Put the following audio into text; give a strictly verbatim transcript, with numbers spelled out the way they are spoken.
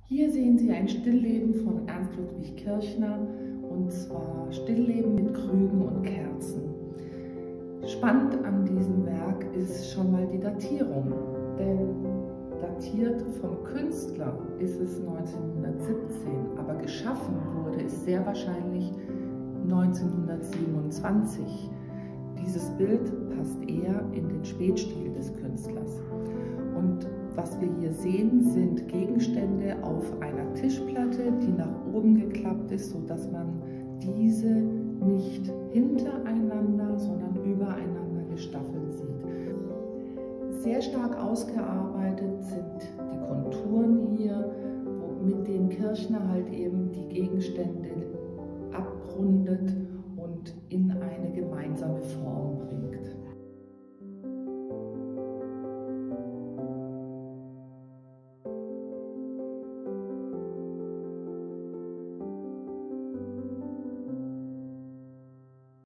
Hier sehen Sie ein Stillleben von Ernst Ludwig Kirchner, und zwar Stillleben mit Krügen und Kerzen. Spannend an diesem Werk ist schon mal die Datierung, denn datiert vom Künstler ist es neunzehnhundertsiebzehn, aber geschaffen wurde es sehr wahrscheinlich neunzehnhundertsiebenundzwanzig. Dieses Bild passt eher in den Spätstil des Künstlers. Und was wir hier sehen, sind Gegenstände auf einer Tischplatte, die nach oben geklappt ist, sodass man diese nicht hintereinander, sondern übereinander gestaffelt sieht. Sehr stark ausgearbeitet sind die Konturen hier, mit denen Kirchner halt eben die Gegenstände abrundet und in eine gemeinsame Form